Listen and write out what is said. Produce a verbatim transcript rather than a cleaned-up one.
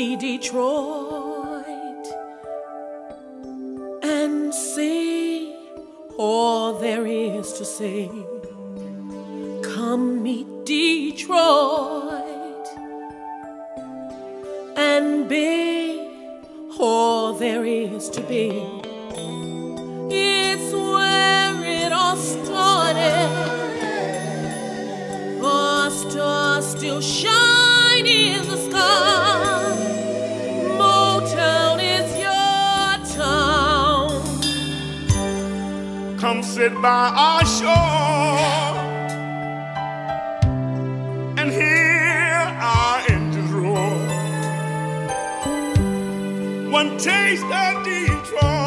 see Detroit and see all there is to see. Come meet Detroit and be all there is to be. It's where it all started. A star still shine in the sky. Motown is your town. Come sit by our shore and hear our engines roar. One taste of Detroit